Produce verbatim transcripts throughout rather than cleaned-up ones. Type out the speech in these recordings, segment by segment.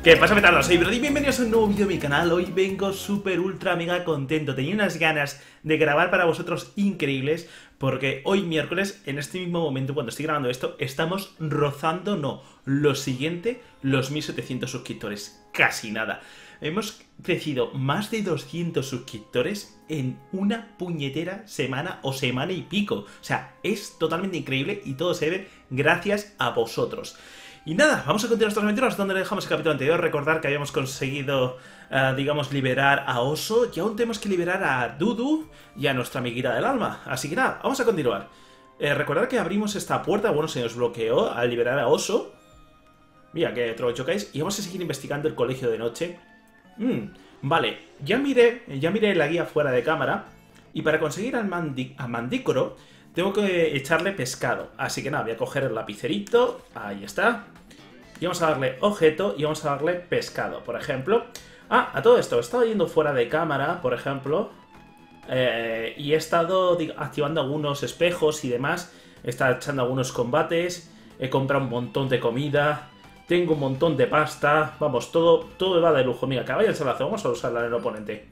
¿Qué pasa, petardos? Soy Brody y bienvenidos a un nuevo vídeo de mi canal. Hoy vengo súper ultra mega contento. Tenía unas ganas de grabar para vosotros increíbles, porque hoy miércoles, en este mismo momento, cuando estoy grabando esto, estamos rozando, no, lo siguiente, los mil setecientos suscriptores. Casi nada. Hemos crecido más de doscientos suscriptores en una puñetera semana o semana y pico. O sea, es totalmente increíble y todo se debe gracias a vosotros. Y nada, vamos a continuar nuestras aventuras donde dejamos el capítulo anterior. Recordar que habíamos conseguido, uh, digamos, liberar a Oso. Y aún tenemos que liberar a Dudu y a nuestra amiguita del alma. Así que nada, vamos a continuar. Eh, recordar que abrimos esta puerta, bueno, se nos bloqueó al liberar a Oso. Mira, que otro chocáis. Y vamos a seguir investigando el colegio de noche. Mm, vale, ya miré, ya miré la guía fuera de cámara. Y para conseguir al, mandi al mandícoro tengo que echarle pescado. Así que nada, voy a coger el lapicerito. Ahí está. Y vamos a darle objeto y vamos a darle pescado, por ejemplo. Ah, a todo esto, he estado yendo fuera de cámara, por ejemplo. Eh, y he estado activando algunos espejos y demás. He estado echando algunos combates. He comprado un montón de comida. Tengo un montón de pasta. Vamos, todo, todo va de lujo. Mira, caballo el salazo. Vamos a usarla en el oponente.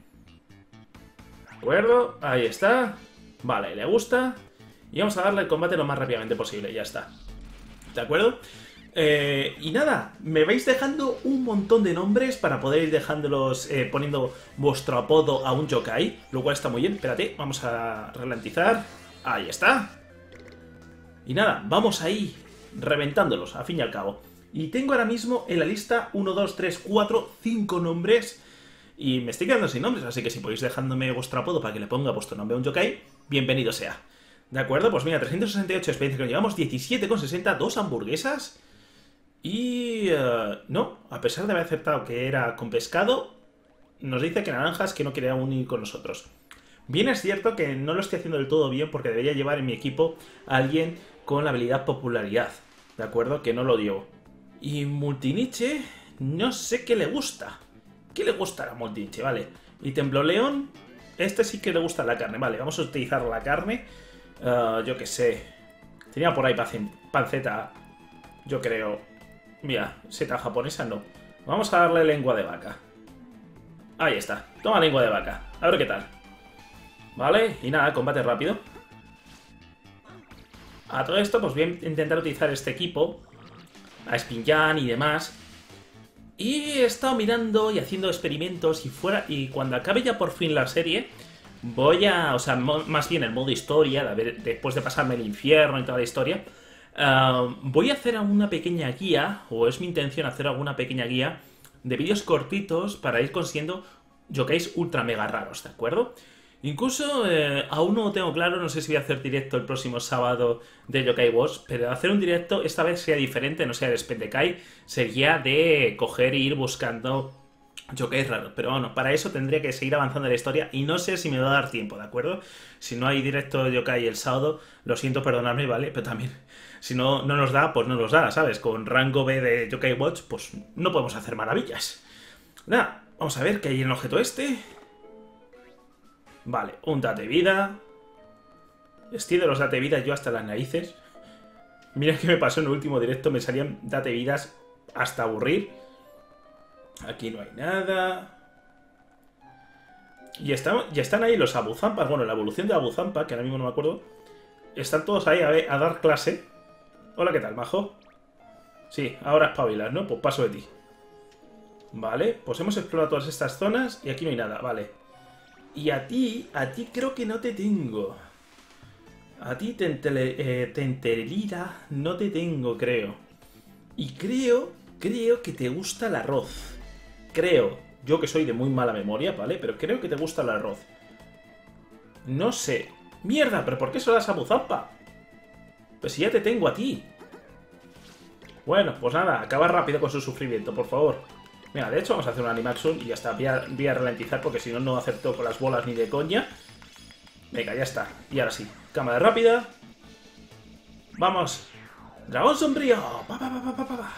¿De acuerdo? Ahí está. Vale, le gusta. Y vamos a darle el combate lo más rápidamente posible. Ya está. ¿De acuerdo? Eh, y nada, me vais dejando un montón de nombres para poder ir dejándolos, eh, poniendo vuestro apodo a un yokai, lo cual está muy bien. Espérate, vamos a ralentizar. Ahí está. Y nada, vamos ahí reventándolos, a fin y al cabo. Y tengo ahora mismo en la lista uno, dos, tres, cuatro, cinco nombres. Y me estoy quedando sin nombres, así que si podéis dejándome vuestro apodo para que le ponga vuestro nombre a un yokai, bienvenido sea. ¿De acuerdo? Pues mira, trescientos sesenta y ocho experiencias que nos llevamos, diecisiete con sesenta, dos hamburguesas. Y... Uh, no, a pesar de haber aceptado que era con pescado, nos dice que naranjas, que no quiere unir con nosotros. Bien es cierto que no lo estoy haciendo del todo bien porque debería llevar en mi equipo a alguien con la habilidad popularidad, ¿de acuerdo? Que no lo dio. Y Multiniche, no sé qué le gusta. ¿Qué le gusta a Multiniche? Vale. Y Temploleón, este sí que le gusta la carne. Vale, vamos a utilizar la carne. Uh, yo qué sé. Tenía por ahí panceta, yo creo. Mira, seta japonesa no. Vamos a darle lengua de vaca. Ahí está. Toma lengua de vaca. A ver qué tal. Vale, y nada, combate rápido. A todo esto, pues voy a intentar utilizar este equipo. A Spinjan y demás. Y he estado mirando y haciendo experimentos y fuera. Y cuando acabe ya por fin la serie, voy a... O sea, más bien el modo historia, de ver, después de pasarme el infierno y toda la historia... Uh, voy a hacer una pequeña guía, o es mi intención hacer alguna pequeña guía de vídeos cortitos para ir consiguiendo yokais ultra mega raros, ¿de acuerdo? Incluso eh, aún no lo tengo claro, no sé si voy a hacer directo el próximo sábado de Yokai Watch, pero hacer un directo esta vez sea diferente, no sea de Spendekai, sería de coger e ir buscando yokais raros, pero bueno, para eso tendría que seguir avanzando en la historia y no sé si me va a dar tiempo, ¿de acuerdo? Si no hay directo de yokai el sábado, lo siento, perdonadme, ¿vale? Pero también, si no, no nos da, pues no nos da, ¿sabes? Con rango B de Yokai Watch, pues no podemos hacer maravillas. Nada, vamos a ver qué hay en el objeto este. Vale, un date vida. Estoy de los date vidas yo hasta las narices. Mira que me pasó en el último directo, me salían date vidas hasta aburrir. Aquí no hay nada. Y está, ya están ahí los Abuzampas. Bueno, la evolución de Abuzampa, que ahora mismo no me acuerdo. Están todos ahí a, ver, a dar clase. Hola, ¿qué tal, majo? Sí, ahora espabilas, ¿no? Pues paso de ti. Vale, pues hemos explorado todas estas zonas y aquí no hay nada, vale. Y a ti, a ti creo que no te tengo. A ti, eh, Tenterelira, no te tengo, creo. Y creo, creo que te gusta el arroz. Creo, yo que soy de muy mala memoria, ¿vale? Pero creo que te gusta el arroz. No sé. ¡Mierda! ¿Pero por qué solo das a Buzampa? Pues si ya te tengo a ti. Bueno, pues nada, acaba rápido con su sufrimiento, por favor. Mira, de hecho vamos a hacer un Animaxun y ya está. Voy a, voy a ralentizar porque si no, no acerto con las bolas ni de coña. Venga, ya está. Y ahora sí. Cámara rápida. Vamos. Dragón sombrío. Pa, pa, pa, pa, pa, pa.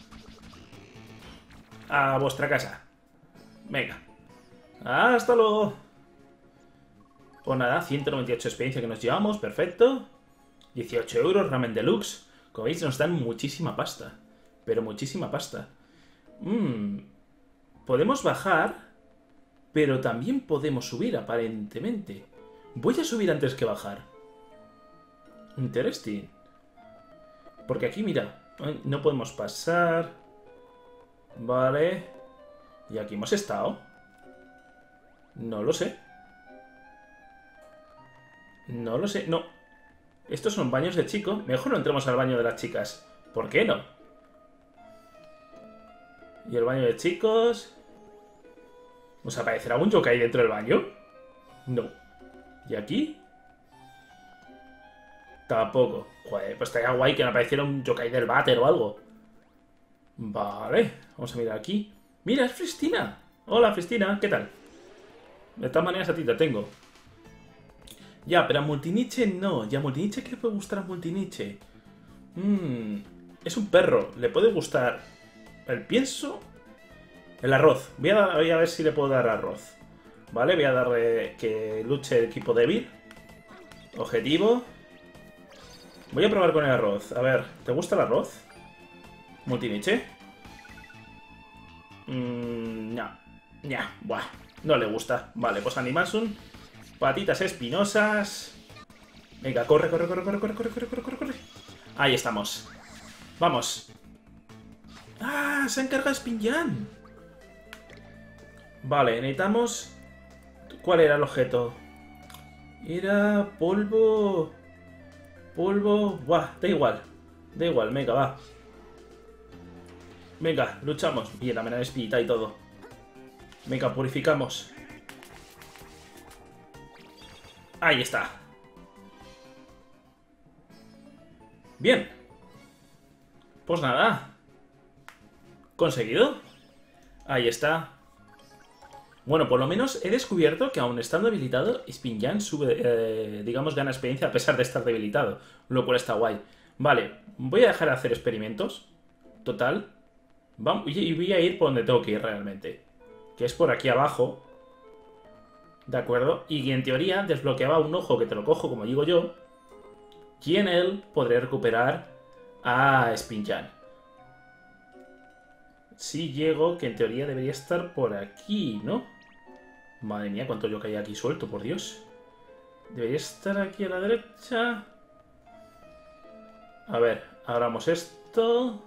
A vuestra casa. Venga. Hasta luego. Pues nada, ciento noventa y ocho experiencia que nos llevamos. Perfecto. dieciocho euros, ramen deluxe. Como veis, nos dan muchísima pasta. Pero muchísima pasta. Mmm. Podemos bajar, pero también podemos subir, aparentemente. Voy a subir antes que bajar. Interesting. Porque aquí, mira, no podemos pasar. Vale. ¿Y aquí hemos estado? No lo sé. No lo sé, no. Estos son baños de chico. Mejor no entremos al baño de las chicas. ¿Por qué no? Y el baño de chicos... ¿Nos aparecerá un yokai dentro del baño? No. ¿Y aquí? Tampoco. Joder, pues estaría guay que me apareciera un yokai del váter o algo. Vale, vamos a mirar aquí. ¡Mira, es Fristina! Hola, Fristina, ¿qué tal? De todas maneras a ti te tengo. Ya, pero a Multiniche no. ¿Y a Multiniche qué le puede gustar a Multiniche? Mmm... Es un perro. ¿Le puede gustar el pienso? El arroz. Voy a, dar, voy a ver si le puedo dar arroz. Vale, voy a darle que luche el equipo débil. Objetivo. Voy a probar con el arroz. A ver, ¿te gusta el arroz? Multiniche. Mmm... No. Ya, buah. No le gusta. Vale, pues Animasun. Patitas espinosas. Venga, corre, corre, corre, corre, corre, corre, corre, corre, corre, corre. Ahí estamos. Vamos. ¡Ah! Se ha encargado Spinjan. Vale, necesitamos... ¿Cuál era el objeto? Era polvo... Polvo... Buah, da igual. Da igual, venga, va. Venga, luchamos. Bien, también hay espita y todo. Venga, purificamos. Ahí está. Bien. Pues nada. ¿Conseguido? Ahí está. Bueno, por lo menos he descubierto que aun estando habilitado, Spinjan sube, eh, digamos, gana experiencia a pesar de estar debilitado. Lo cual está guay. Vale, voy a dejar de hacer experimentos. Total. Vamos, y voy a ir por donde tengo que ir realmente. Que es por aquí abajo. ¿De acuerdo? Y en teoría desbloqueaba un ojo que te lo cojo, como digo yo. Y en él podré recuperar a Spinjan. Si llego, que en teoría debería estar por aquí, ¿no? Madre mía, cuánto yo caí aquí suelto, por Dios. Debería estar aquí a la derecha. A ver, abramos esto.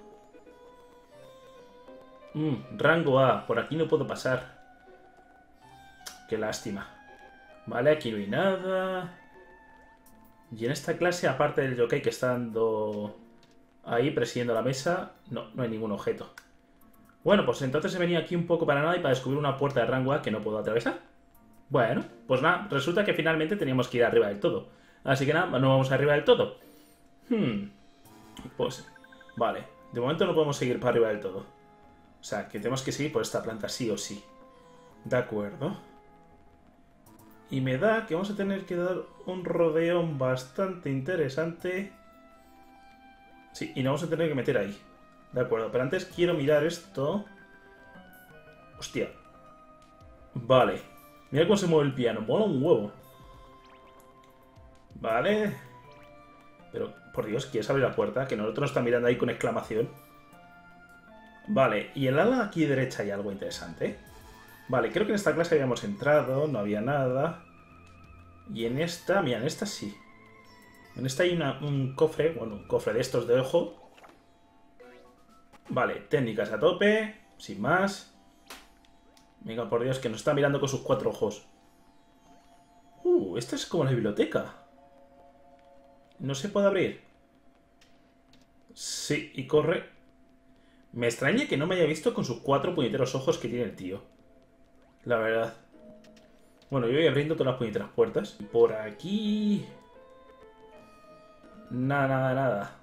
Mm, rango A, por aquí no puedo pasar. Qué lástima. Vale, aquí no hay nada. Y en esta clase, aparte del yokai que está dando ahí presidiendo la mesa, no, no hay ningún objeto. Bueno, pues entonces he venido aquí un poco para nada y para descubrir una puerta de rango A que no puedo atravesar. Bueno, pues nada, resulta que finalmente teníamos que ir arriba del todo. Así que nada, no vamos arriba del todo. Hmm. Pues, vale. De momento no podemos seguir para arriba del todo. O sea, que tenemos que seguir por esta planta sí o sí. De acuerdo. Y me da que vamos a tener que dar un rodeón bastante interesante. Sí, y nos vamos a tener que meter ahí. De acuerdo, pero antes quiero mirar esto. Hostia. Vale. Mira cómo se mueve el piano. Mola un huevo. Vale. Pero, por Dios, ¿quieres abrir la puerta? Que nosotros nos están mirando ahí con exclamación. Vale, y en el ala aquí derecha hay algo interesante. Vale, creo que en esta clase habíamos entrado, no había nada. Y en esta, mira, en esta sí. En esta hay una, un cofre, bueno, un cofre de estos de ojo. Vale, técnicas a tope, sin más. Venga, por Dios, que nos está mirando con sus cuatro ojos. Uh, esta es como la biblioteca. ¿No se puede abrir? Sí, y corre. Me extraña que no me haya visto con sus cuatro puñeteros ojos que tiene el tío. La verdad. Bueno, yo voy abriendo todas las puñeteras puertas. Por aquí... Nada, nada, nada.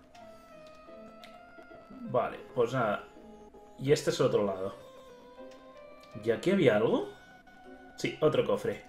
Vale, pues nada. Y este es el otro lado. ¿Y aquí había algo? Sí, otro cofre.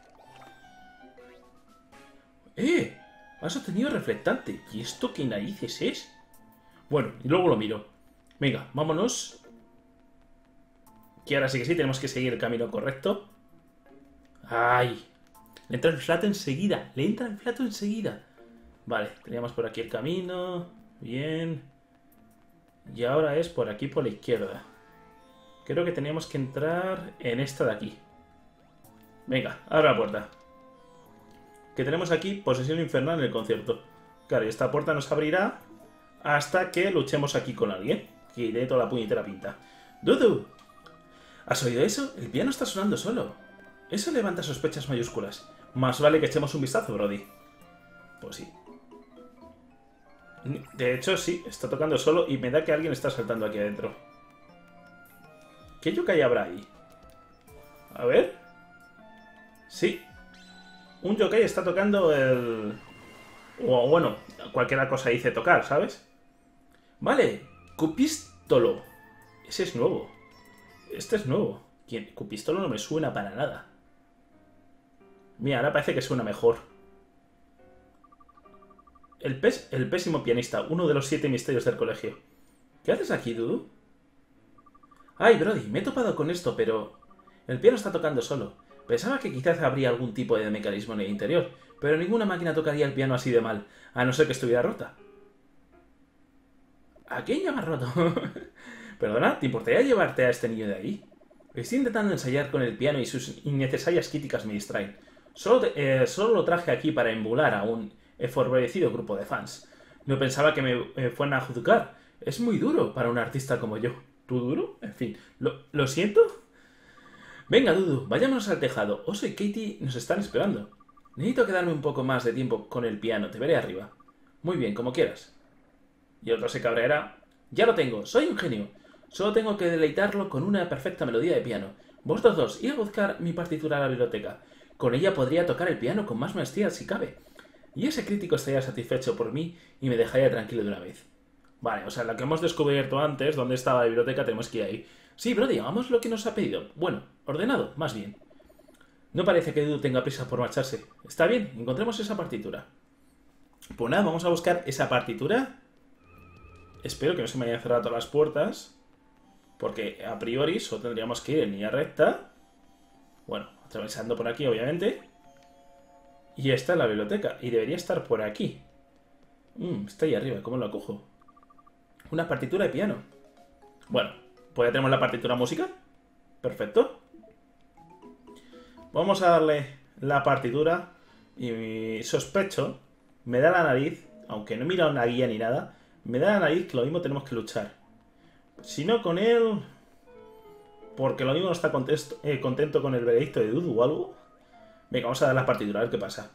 ¡Eh! Has obtenido reflectante. ¿Y esto qué narices es? Bueno, y luego lo miro. Venga, vámonos. Que ahora sí que sí, tenemos que seguir el camino correcto. ¡Ay! Le entra el flato enseguida. Le entra el flato enseguida. Vale, teníamos por aquí el camino. Bien. Y ahora es por aquí por la izquierda. Ok. Creo que teníamos que entrar en esta de aquí. Venga, abre la puerta. Que tenemos aquí posesión infernal en el concierto. Claro, y esta puerta nos abrirá hasta que luchemos aquí con alguien. Que dé toda la puñetera pinta. ¡Dudu! ¿Has oído eso? El piano está sonando solo. Eso levanta sospechas mayúsculas. Más vale que echemos un vistazo, Brody. Pues sí. De hecho, sí, está tocando solo y me da que alguien está saltando aquí adentro. ¿Qué yokai habrá ahí? A ver. Sí. Un yokai está tocando el... O bueno, cualquier cosa dice tocar, ¿sabes? Vale. Cupistolo. Ese es nuevo. Este es nuevo. ¿Quién? Cupistolo no me suena para nada. Mira, ahora parece que suena mejor. El, pes el pésimo pianista, uno de los siete misterios del colegio. ¿Qué haces aquí, Dudu? Ay, Brody, me he topado con esto, pero... El piano está tocando solo. Pensaba que quizás habría algún tipo de mecanismo en el interior, pero ninguna máquina tocaría el piano así de mal, a no ser que estuviera rota. ¿A quién llamas roto? Perdona, ¿te importaría llevarte a este niño de ahí? Estoy intentando ensayar con el piano y sus innecesarias críticas me distraen. Solo, te, eh, solo lo traje aquí para embular a un enfureciddo grupo de fans. No pensaba que me eh, fueran a juzgar. Es muy duro para un artista como yo. ¿Tú duro? En fin, ¿lo, ¿lo siento? Venga, Dudu, vayámonos al tejado. Oso y Katie nos están esperando. Necesito quedarme un poco más de tiempo con el piano. Te veré arriba. Muy bien, como quieras. Y el otro se cabreará. Ya lo tengo, soy un genio. Solo tengo que deleitarlo con una perfecta melodía de piano. Vosotros dos, id a buscar mi partitura a la biblioteca. Con ella podría tocar el piano con más maestría si cabe. Y ese crítico estaría satisfecho por mí y me dejaría tranquilo de una vez. Vale, o sea, la que hemos descubierto antes, donde estaba la biblioteca, tenemos que ir ahí. Sí, Brody, hagamos lo que nos ha pedido. Bueno, ordenado, más bien. No parece que Dudu tenga prisa por marcharse. Está bien, encontremos esa partitura. Pues nada, vamos a buscar esa partitura. Espero que no se me hayan cerrado todas las puertas. Porque a priori solo tendríamos que ir en línea recta. Bueno, atravesando por aquí, obviamente. Y esta es la biblioteca. Y debería estar por aquí. Mm, está ahí arriba, ¿cómo lo cojo? Una partitura de piano. Bueno, pues ya tenemos la partitura musical. Perfecto. Vamos a darle la partitura. Y sospecho, me da la nariz, aunque no he mirado una guía ni nada, me da la nariz que lo mismo tenemos que luchar. Si no con él... Porque lo mismo no está contesto, eh, contento con el veredicto de Dudu o algo. Venga, vamos a dar la partitura, a ver qué pasa.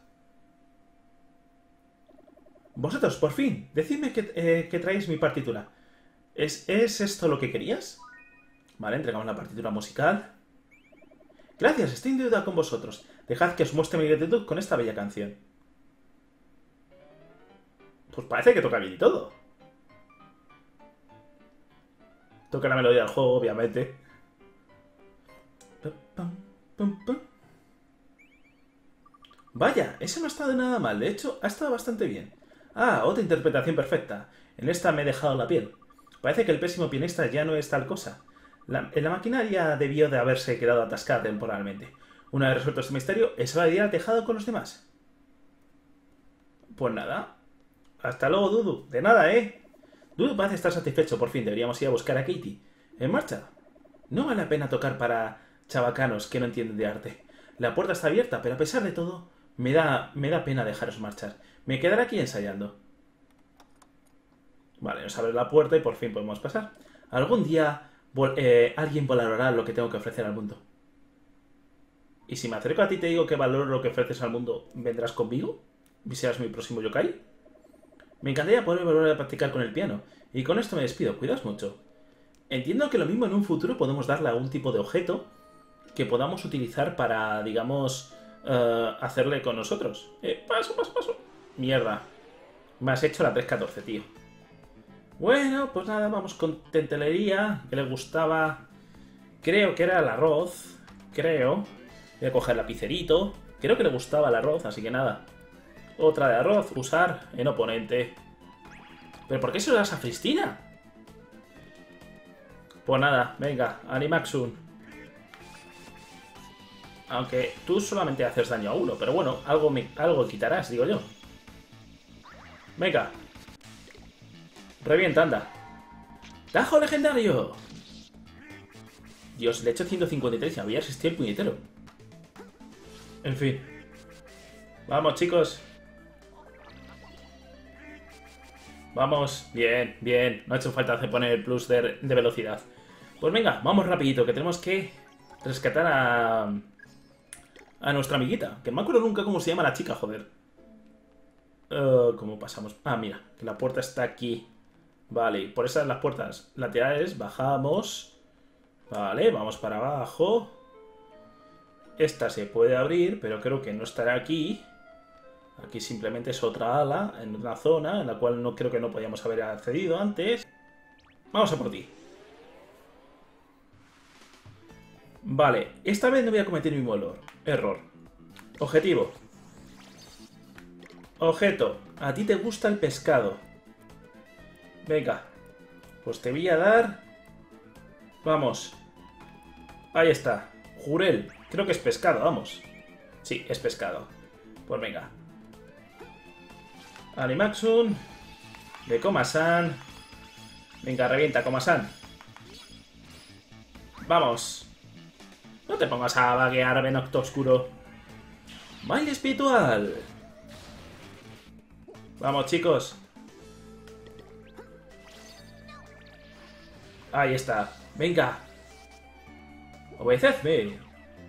Vosotros, por fin, decidme que, eh, que traéis mi partitura. ¿Es, ¿Es esto lo que querías? Vale, entregamos la partitura musical. Gracias, estoy en deuda con vosotros. Dejad que os muestre mi gratitud con esta bella canción. Pues parece que toca bien y todo. Toca la melodía del juego, obviamente. Vaya, eso no ha estado nada mal. De hecho, ha estado bastante bien. Ah, otra interpretación perfecta. En esta me he dejado la piel. Parece que el pésimo pianista ya no es tal cosa. La, la maquinaria debió de haberse quedado atascada temporalmente. Una vez resuelto este misterio, es hora de ir al tejado con los demás. Pues nada. Hasta luego, Dudu. De nada, ¿eh? Dudu parece estar satisfecho. Por fin deberíamos ir a buscar a Katie. ¿En marcha? No vale la pena tocar para chavacanos que no entienden de arte. La puerta está abierta, pero a pesar de todo, me da, me da pena dejaros marchar. Me quedaré aquí ensayando. Vale, nos abre la puerta y por fin podemos pasar. Algún día vol eh, alguien valorará lo que tengo que ofrecer al mundo. Y si me acerco a ti y te digo que valoro lo que ofreces al mundo, ¿vendrás conmigo? ¿Y serás mi próximo yokai? Me encantaría poder volver a practicar con el piano. Y con esto me despido. Cuidaos mucho. Entiendo que lo mismo en un futuro podemos darle algún tipo de objeto que podamos utilizar para, digamos, uh, hacerle con nosotros. Eh, paso, paso, paso. Mierda. Me has hecho la tres catorce, tío. Bueno, pues nada, vamos con tentelería, que le gustaba... Creo que era el arroz. Creo. Voy a coger el lapicerito. Creo que le gustaba el arroz, así que nada. Otra de arroz, usar en oponente. ¿Pero por qué se lo das a Fristina? Pues nada, venga, Animaxun. Aunque tú solamente haces daño a uno, pero bueno, algo, me, algo quitarás, digo yo. Venga. Revienta, anda. ¡Tajo legendario! Dios, le he hecho ciento cincuenta y tres y había resistido el puñetero. En fin. Vamos, chicos. Vamos. Bien, bien. No ha hecho falta hacer poner el plus de, de velocidad. Pues venga, vamos rapidito, que tenemos que rescatar a... a nuestra amiguita. Que no me acuerdo nunca cómo se llama la chica, joder. Uh, ¿Cómo pasamos? Ah, mira, que la puerta está aquí. Vale, por esas las puertas laterales bajamos. Vale, vamos para abajo. Esta se puede abrir, pero creo que no estará aquí. Aquí simplemente es otra ala, en una zona en la cual no creo que no podíamos haber accedido antes. Vamos a por ti. Vale, esta vez no voy a cometer el mismo error. Error. Objetivo. Objeto. A ti te gusta el pescado. Venga. Pues te voy a dar... Vamos. Ahí está. Jurel. Creo que es pescado, vamos. Sí, es pescado. Pues venga. Animaxun. De Koma-san. Venga, revienta, Koma-san. Vamos. No te pongas a vaguear, Venocto Oscuro. Baile espiritual. Vamos, chicos. Ahí está. Venga. Obedecedme.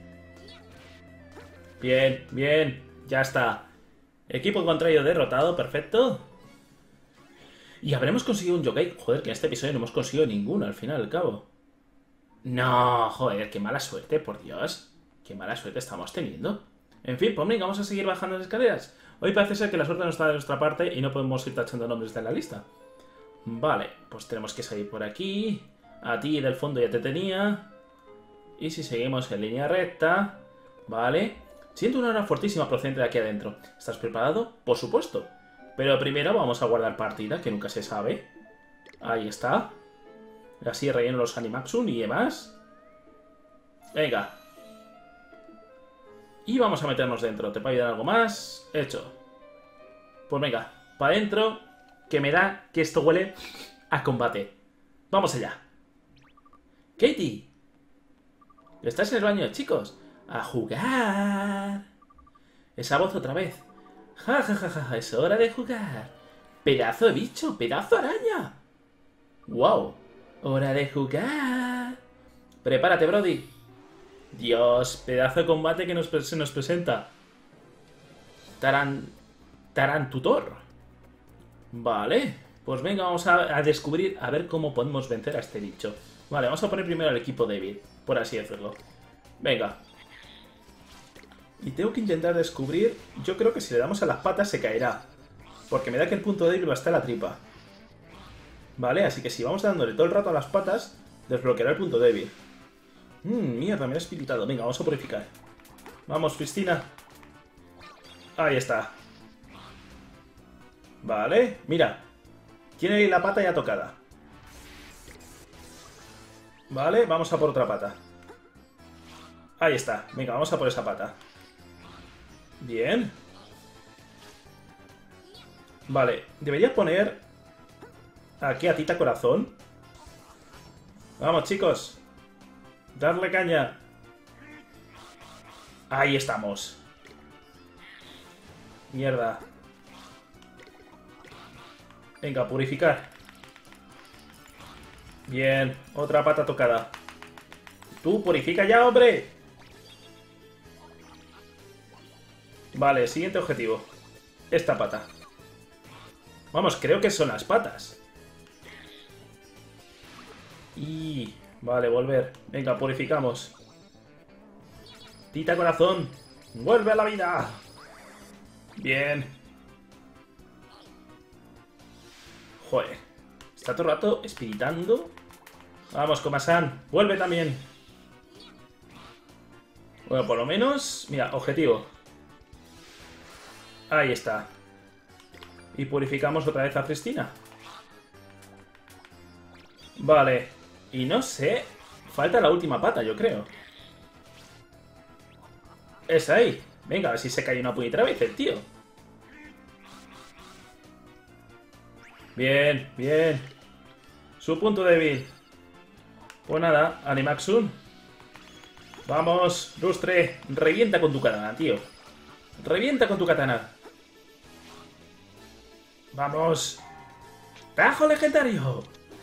Bien, bien. Ya está. Equipo contrario derrotado. Perfecto. Y habremos conseguido un yokai. Joder, que en este episodio no hemos conseguido ninguno al final al cabo. No, joder, qué mala suerte, por Dios. Qué mala suerte estamos teniendo. En fin, pues venga, vamos a seguir bajando las escaleras. Hoy parece ser que la suerte no está de nuestra parte y no podemos ir tachando nombres de la lista. Vale, pues tenemos que salir por aquí. A ti del fondo ya te tenía. Y si seguimos en línea recta... Vale. Siento una hora fortísima procedente de aquí adentro. ¿Estás preparado? Por supuesto. Pero primero vamos a guardar partida, que nunca se sabe. Ahí está. Así relleno los Animaxun y demás. Venga. Y vamos a meternos dentro. ¿Te puede ayudar algo más? Hecho. Pues venga, para adentro. Que me da que esto huele a combate. Vamos allá. Katie. ¿Estás en el baño, chicos? A jugar. Esa voz otra vez. Ja, ja, ja, ja, es hora de jugar. Pedazo de bicho, pedazo de araña. Wow. Hora de jugar. Prepárate, Brody. Dios, pedazo de combate que nos, se nos presenta. Taran... Tarantutor. Vale. Pues venga, vamos a, a descubrir, a ver cómo podemos vencer a este bicho. Vale, vamos a poner primero al equipo débil, por así decirlo. Venga. Y tengo que intentar descubrir... Yo creo que si le damos a las patas se caerá. Porque me da que el punto débil va a estar en la tripa. Vale, así que si vamos dándole todo el rato a las patas, desbloqueará el punto débil. Mmm, mierda, me ha espiritado. Venga, vamos a purificar. Vamos, Cristina. Ahí está. Vale, mira. Tiene la pata ya tocada. Vale, vamos a por otra pata. Ahí está. Venga, vamos a por esa pata. Bien. Vale, debería poner aquí a Tita Corazón. Vamos, chicos. Darle caña. Ahí estamos. Mierda. Venga, purificar. Bien, otra pata tocada. Tú, purifica ya, hombre. Vale, siguiente objetivo. Esta pata. Vamos, creo que son las patas. Y... Vale, volver. Venga, purificamos. Tita Corazón, vuelve a la vida. Bien. Joder. Está todo el rato espiritando. Vamos, Koma-san, vuelve también. Bueno, por lo menos... Mira, objetivo. Ahí está. Y purificamos otra vez a Cristina. Vale. Y no sé... Falta la última pata, yo creo. Es ahí. Venga, a ver si se cae una puñetera vez el tío. Bien, bien. Su punto débil. Pues nada, Animaxun. Vamos, Lustre. Revienta con tu katana, tío. Revienta con tu katana. Vamos. ¡Tajo legendario!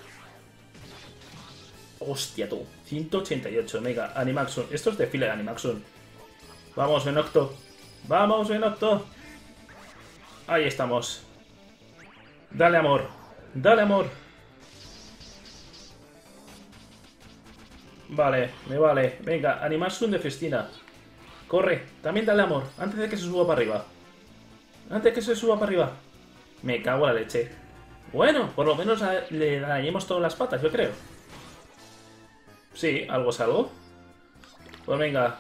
Hostia, tú. ciento ochenta y ocho, mega. Animaxun. Esto es de fila de Animaxun. Vamos, Venocto. Vamos, Venocto. Ahí estamos. Dale amor. Dale amor. Vale, me vale. Venga, Animaxun de Festina. Corre. También dale amor. Antes de que se suba para arriba. Antes de que se suba para arriba. Me cago en la leche. Bueno, por lo menos le dañemos todas las patas, yo creo. Sí, algo es algo. Pues venga.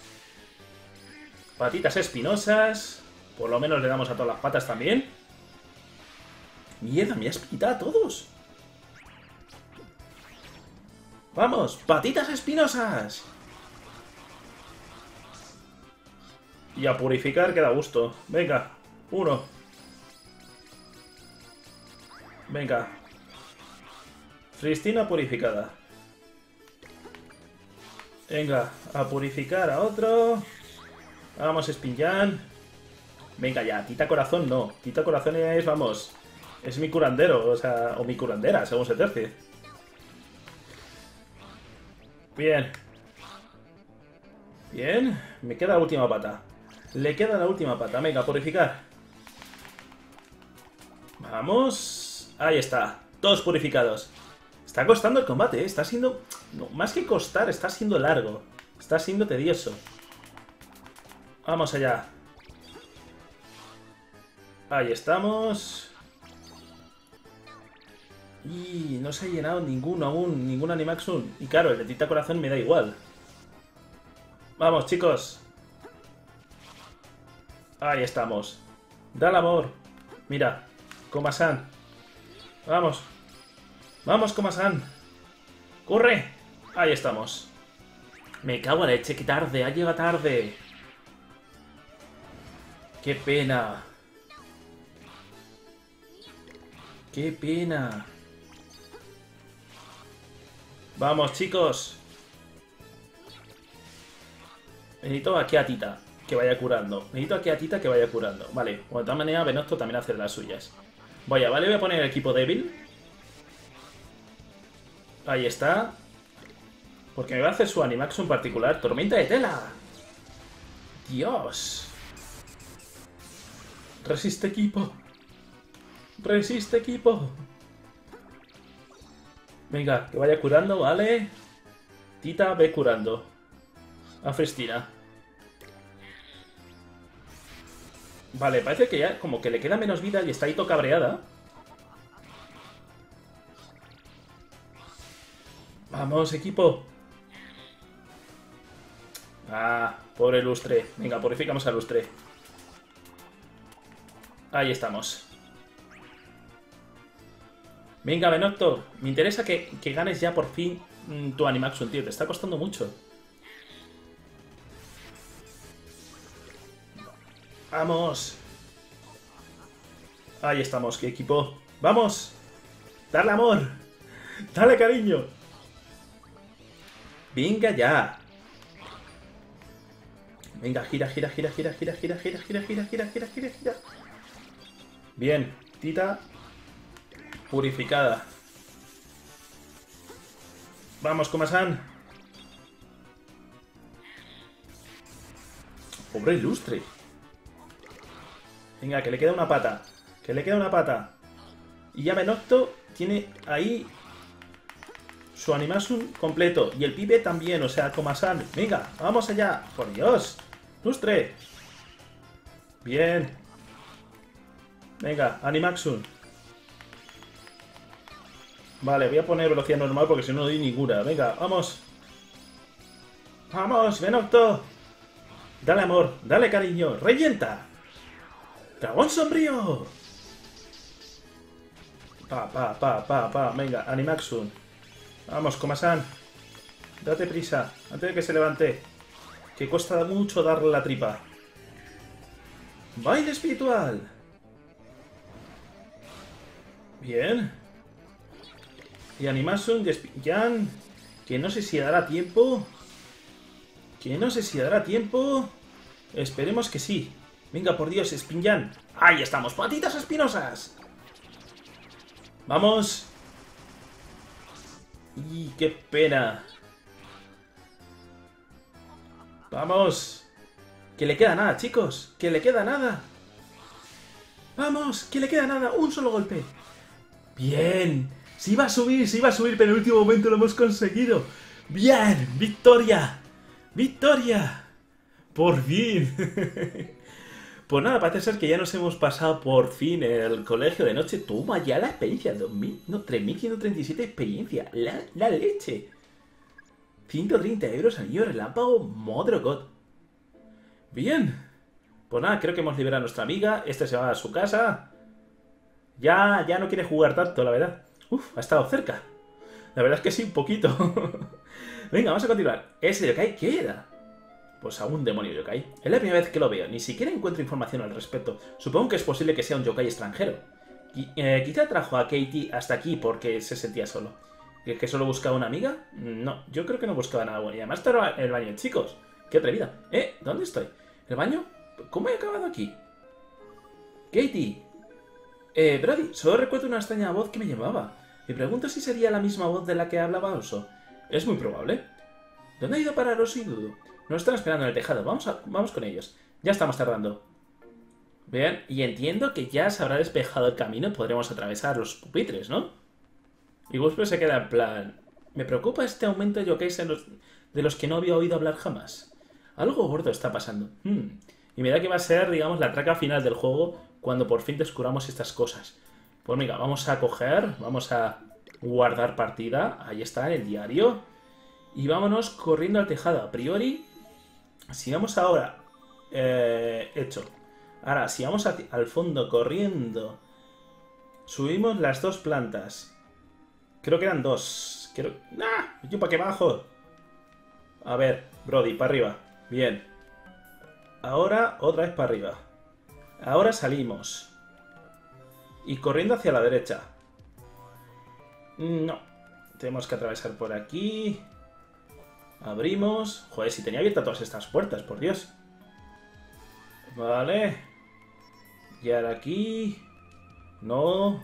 Patitas espinosas. Por lo menos le damos a todas las patas también. Mierda, me has quitado a todos. Vamos, patitas espinosas. Y a purificar que da gusto. Venga, uno. Venga. Fristina purificada. Venga, a purificar a otro. Vamos, Spinjan. Venga ya, Tita Corazón no. Tita Corazón es, vamos, es mi curandero, o sea, o mi curandera, según se tercie. Bien. Bien. Me queda la última pata. Le queda la última pata. Venga, purificar. Vamos. Ahí está. Todos purificados. Está costando el combate, ¿eh? Está siendo... No, más que costar, está siendo largo. Está siendo tedioso. Vamos allá. Ahí estamos. Y no se ha llenado ninguno aún, ningún Animaxun. Y claro, el de Tita Corazón me da igual. Vamos, chicos. Ahí estamos. Dale amor. Mira, Koma-san. Vamos. Vamos, Koma-san. ¡Corre! Ahí estamos. Me cago en la leche, que tarde, ha llegado tarde. ¡Qué pena! ¡Qué pena! Vamos, chicos. Necesito aquí a Tita que vaya curando. Necesito aquí a Tita que vaya curando. Vale, bueno, de todas maneras, Venocto también hace las suyas. Vaya, vale, voy a poner el equipo débil. Ahí está. Porque me va a hacer su Animaxun particular. ¡Tormenta de tela! ¡Dios! ¡Resiste, equipo! ¡Resiste, equipo! Venga, que vaya curando, ¿vale? Tita, ve curando. A Fristina. Vale, parece que ya como que le queda menos vida y está ahí todo cabreada. Vamos, equipo. Ah, pobre Lustre. Venga, purificamos a Lustre. Ahí estamos. Venga, Venocto. Me interesa que, que ganes ya por fin mmm, tu Animaxun, tío. Te está costando mucho. Vamos. Ahí estamos, qué equipo. Vamos. Dale amor. Dale cariño. Venga ya. Venga, gira, gira, gira, gira, gira, gira, gira, gira, gira, gira, gira, gira, gira. Bien, Tita purificada. Vamos, Koma-san. Pobre Lustre. Venga, que le queda una pata. Que le queda una pata. Y ya Venocto tiene ahí su Animaxun completo. Y el pibe también, o sea, Koma-san. Venga, vamos allá. Por Dios. Lustre. Bien. Venga, Animaxun. Vale, voy a poner velocidad normal porque si no no doy ninguna. Venga, vamos. Vamos, Venocto. Dale amor, dale cariño. Revienta. Dragón sombrío. Pa, pa, pa, pa, pa. Venga, Animaxun. Vamos, Koma-san. Date prisa, antes de que se levante. Que cuesta mucho darle la tripa. Baile espiritual. Bien. Y Animaxun y Spinjan. Que no sé si dará tiempo. Que no sé si dará tiempo. Esperemos que sí. Venga, por Dios, Spinjan. ¡Ahí estamos! ¡Patitas espinosas! ¡Vamos! ¡Y qué pena! ¡Vamos! ¡Que le queda nada, chicos! ¡Que le queda nada! ¡Vamos! ¡Que le queda nada! ¡Un solo golpe! ¡Bien! ¡Se iba a subir! ¡Se iba a subir! Pero en el último momento lo hemos conseguido. ¡Bien! ¡Victoria! ¡Victoria! ¡Por fin! Pues nada, parece ser que ya nos hemos pasado por fin el colegio de noche. Toma ya la experiencia. dos mil, no, tres mil ciento treinta y siete experiencia. La, la leche. ciento treinta euros anillo relámpago. Mother of God. Bien. Pues nada, creo que hemos liberado a nuestra amiga. Este se va a su casa. Ya, ya no quiere jugar tanto, la verdad. Uf, ha estado cerca. La verdad es que sí, un poquito. Venga, vamos a continuar. ¿Ese yokai qué era? Pues a un demonio yokai. Es la primera vez que lo veo. Ni siquiera encuentro información al respecto. Supongo que es posible que sea un yokai extranjero. Qui- eh, quizá trajo a Katie hasta aquí porque se sentía solo. ¿Que, que solo buscaba una amiga? No, yo creo que no buscaba nada bueno. Y además estaba en el baño, chicos. Qué atrevida. ¿Eh? ¿Dónde estoy? ¿El baño? ¿Cómo he acabado aquí? Katie. Eh, Brody, solo recuerdo una extraña voz que me llamaba. Me pregunto si sería la misma voz de la que hablaba Oso. Es muy probable. ¿Dónde ha ido a parar Oso y Dudu? Nos están esperando en el tejado. Vamos, a, vamos con ellos. Ya estamos tardando. Bien, y entiendo que ya se habrá despejado el camino. Podremos atravesar los pupitres, ¿no? Y Whisper se queda en plan... Me preocupa este aumento de yokais en los, de los que no había oído hablar jamás. Algo gordo está pasando. Hmm. Y me da que va a ser, digamos, la traca final del juego cuando por fin descubramos estas cosas. Pues venga, vamos a coger, vamos a guardar partida. Ahí está, en el diario. Y vámonos corriendo al tejado. A priori, si vamos ahora... Eh, hecho. Ahora, si vamos a, al fondo corriendo... Subimos las dos plantas. Creo que eran dos. Creo... ¡Ah! ¿Yo para qué bajo? A ver, Brody, para arriba. Bien. Ahora, otra vez para arriba. Ahora salimos. Y corriendo hacia la derecha. No. Tenemos que atravesar por aquí. Abrimos. Joder, si tenía abiertas todas estas puertas, por Dios. Vale. Y ahora aquí. No.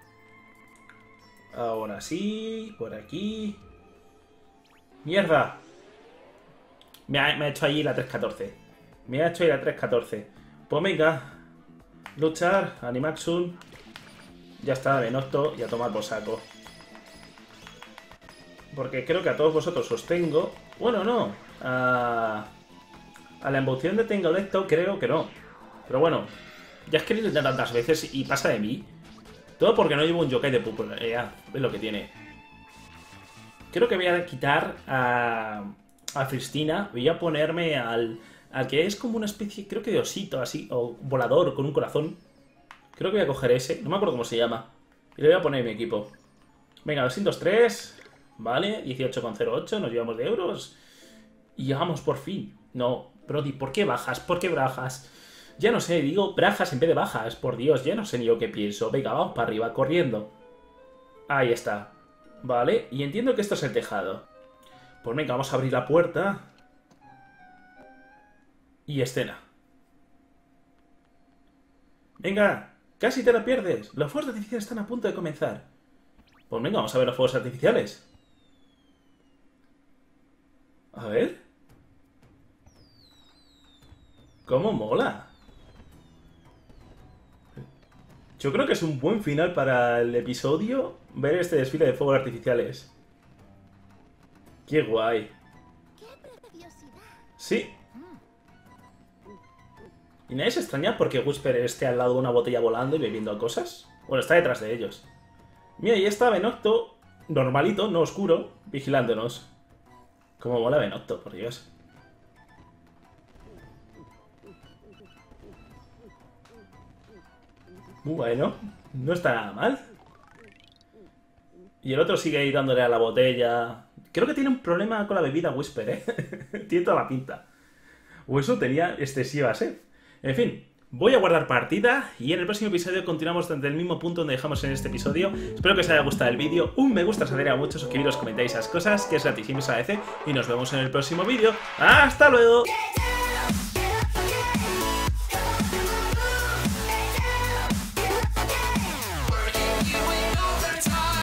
Ahora sí. Por aquí. ¡Mierda! Me ha, me ha hecho allí la tres catorce. Me ha hecho ahí la tres catorce. Pues venga. Luchar. Animaxun. Ya está, Venocto. Y a tomar por saco. Porque creo que a todos vosotros os tengo... Bueno, no. A, a la embución de Tengolecto creo que no. Pero bueno. Ya es que lo intenté tantas veces y pasa de mí. Todo porque no llevo un yokai de popularidad. Es lo que tiene. Creo que voy a quitar a... A Cristina. Voy a ponerme al... Al que es como una especie, creo que de osito, así. O volador con un corazón. Creo que voy a coger ese. No me acuerdo cómo se llama. Y le voy a poner en mi equipo. Venga, doscientos tres. Vale, dieciocho coma cero ocho. Nos llevamos de euros. Y llegamos por fin. No, Brody, ¿por qué bajas? ¿Por qué brajas? Ya no sé, digo brajas en vez de bajas. Por Dios, ya no sé ni yo qué pienso. Venga, vamos para arriba, corriendo. Ahí está. Vale, y entiendo que esto es el tejado. Pues venga, vamos a abrir la puerta. Y escena. Venga, casi te la pierdes. Los fuegos artificiales están a punto de comenzar. Pues venga, vamos a ver los fuegos artificiales. A ver. ¿Cómo mola? Yo creo que es un buen final para el episodio ver este desfile de fuegos artificiales. ¡Qué guay! Sí. ¿Y nadie se extraña porque Whisper esté al lado de una botella volando y bebiendo cosas? Bueno, está detrás de ellos. Mira, y está Venocto, normalito, no oscuro, vigilándonos. Cómo mola Venocto, por Dios. Bueno, no está nada mal. Y el otro sigue ahí dándole a la botella. Creo que tiene un problema con la bebida Whisper, ¿eh? Tiene toda la pinta. O eso tenía excesiva sed. En fin, voy a guardar partida y en el próximo episodio continuamos desde el mismo punto donde dejamos en este episodio. Espero que os haya gustado el vídeo, un me gusta os ayudaría mucho, suscribiros, comentáis esas cosas, que es gratis y me agradece, y nos vemos en el próximo vídeo. ¡Hasta luego!